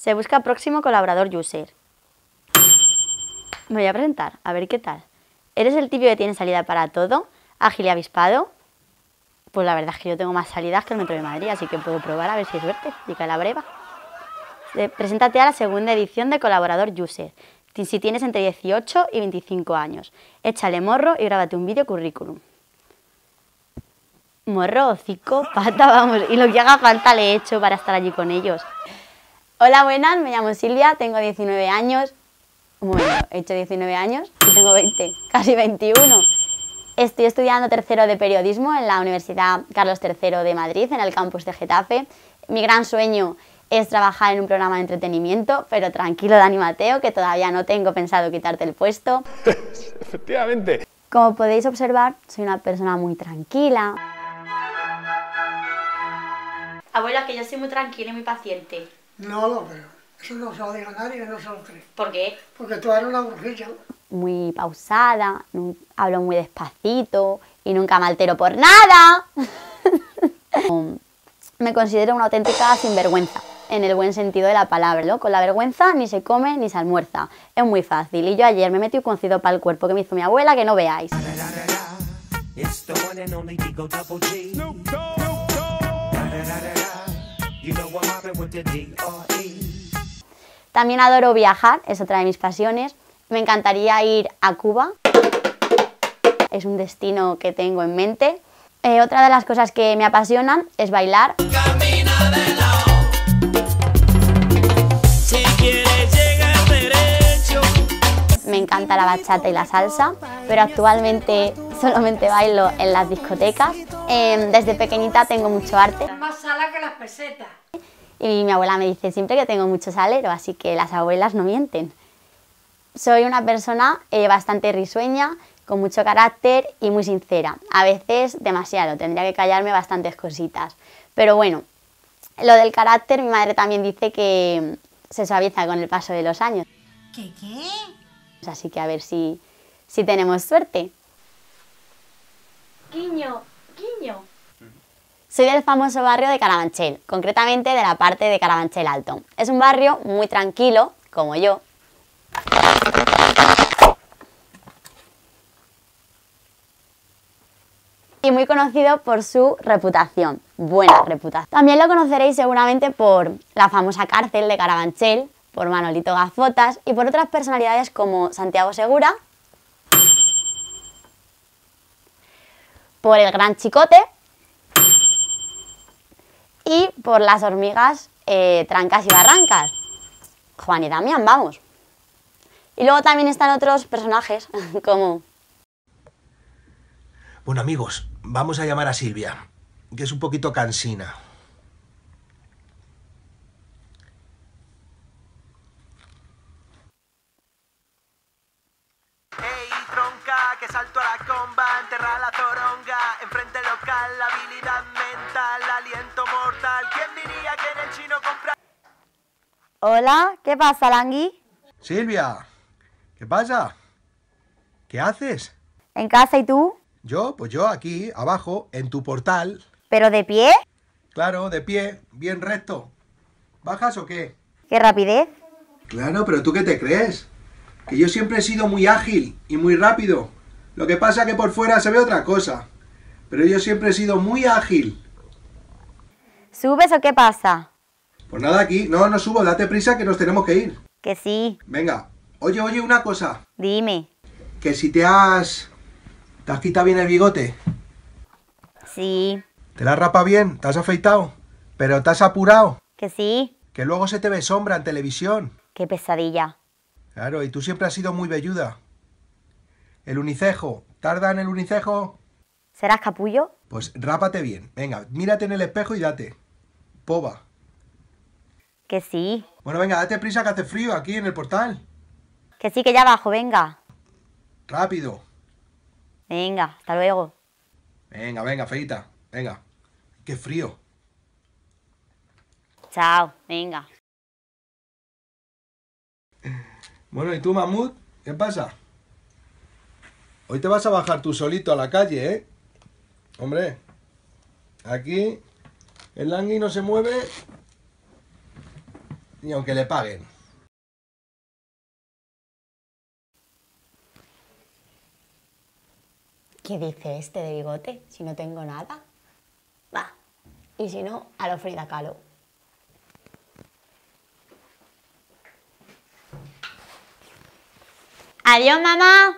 Se busca próximo colaborador user. Me voy a presentar, a ver qué tal. ¿Eres el típico que tiene salida para todo? ¿Ágil y avispado? Pues la verdad es que yo tengo más salidas que el Metro de Madrid, así que puedo probar a ver si hay suerte y cae la breva. Preséntate a la segunda edición de colaborador user, si tienes entre 18 y 25 años. Échale morro y grábate un vídeo currículum. Morro, hocico, pata, vamos, y lo que haga falta le he hecho para estar allí con ellos. Hola, buenas, me llamo Silvia, tengo 19 años. Bueno, he hecho 19 años y tengo 20, casi 21. Estoy estudiando tercero de periodismo en la Universidad Carlos III de Madrid, en el campus de Getafe. Mi gran sueño es trabajar en un programa de entretenimiento, pero tranquilo, Dani Mateo, que todavía no tengo pensado quitarte el puesto. Efectivamente. Como podéis observar, soy una persona muy tranquila. Abuela, que yo soy muy tranquila y muy paciente. No lo creo. Eso no se lo diga a nadie que no se lo cree. ¿Por qué? Porque tú eres una brujilla. Muy pausada, hablo muy despacito y nunca me altero por nada. Me considero una auténtica sinvergüenza, en el buen sentido de la palabra, ¿no? Con la vergüenza ni se come ni se almuerza. Es muy fácil. Y yo ayer me metí un cocido para el cuerpo que me hizo mi abuela, que no veáis. También adoro viajar, es otra de mis pasiones. Me encantaría ir a Cuba, es un destino que tengo en mente. Otra de las cosas que me apasionan es bailar. Me encanta la bachata y la salsa, pero actualmente solamente bailo en las discotecas. Desde pequeñita tengo mucho arte. Más sala que las pesetas. Y mi abuela me dice siempre que tengo mucho salero, así que las abuelas no mienten. Soy una persona bastante risueña, con mucho carácter y muy sincera. A veces demasiado, tendría que callarme bastantes cositas. Pero bueno, lo del carácter, mi madre también dice que se suaviza con el paso de los años. ¿Qué? Así que a ver si tenemos suerte. Guiño, guiño. Soy del famoso barrio de Carabanchel, concretamente de la parte de Carabanchel Alto. Es un barrio muy tranquilo, como yo. Y muy conocido por su reputación, buena reputación. También lo conoceréis seguramente por la famosa cárcel de Carabanchel, por Manolito Gafotas y por otras personalidades como Santiago Segura, por el Gran Chicote y por las hormigas Trancas y Barrancas. Juan y Damián, vamos. Y luego también están otros personajes como... Bueno, amigos, vamos a llamar a Silvia, que es un poquito cansina. Ey, tronca, que salto a la comba, enterra la zoronga, enfrente local, la habilidad mental, aliento mortal. ¿Quién diría que en el chino compra? Hola, ¿qué pasa, Langui? Silvia, ¿qué pasa? ¿Qué haces? ¿En casa y tú? Pues yo aquí, abajo, en tu portal. ¿Pero de pie? Claro, de pie, bien recto. ¿Bajas o qué? ¡Qué rapidez! Claro, pero ¿tú qué te crees? Que yo siempre he sido muy ágil y muy rápido. Lo que pasa es que por fuera se ve otra cosa. Pero yo siempre he sido muy ágil. ¿Subes o qué pasa? Pues nada, aquí. No subo, date prisa que nos tenemos que ir. Que sí. Venga. Oye, una cosa. Dime. Que si ¿Te has quitado bien el bigote? Sí. ¿Te la has rapado bien? ¿Te has afeitado? ¿Pero te has apurado? Que sí. Que luego se te ve sombra en televisión. Qué pesadilla. Claro, y tú siempre has sido muy velluda. El unicejo. ¿Tarda en el unicejo? ¿Serás capullo? Pues rápate bien. Venga, mírate en el espejo y date. Pova. Que sí. Bueno, venga, date prisa que hace frío aquí en el portal. Que sí, que ya bajo, venga. Rápido. Venga, hasta luego. Venga, feita. Venga. Qué frío. Chao, venga. Bueno, ¿y tú, Mahmoud? ¿Qué pasa? Hoy te vas a bajar tú solito a la calle, ¿eh? Hombre, aquí el Langui no se mueve ni aunque le paguen. ¿Qué dice este de bigote? Si no tengo nada. Va. Y si no, a lo Frida Kahlo. Adiós, mamá.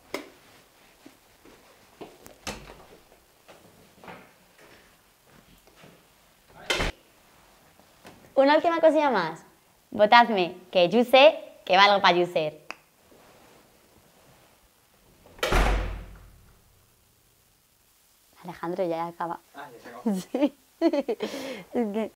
Una última cosilla más. Votadme, que yo sé que valgo para ser. Alejandro, ya acaba. Ah, ya se acabó. Sí. Es que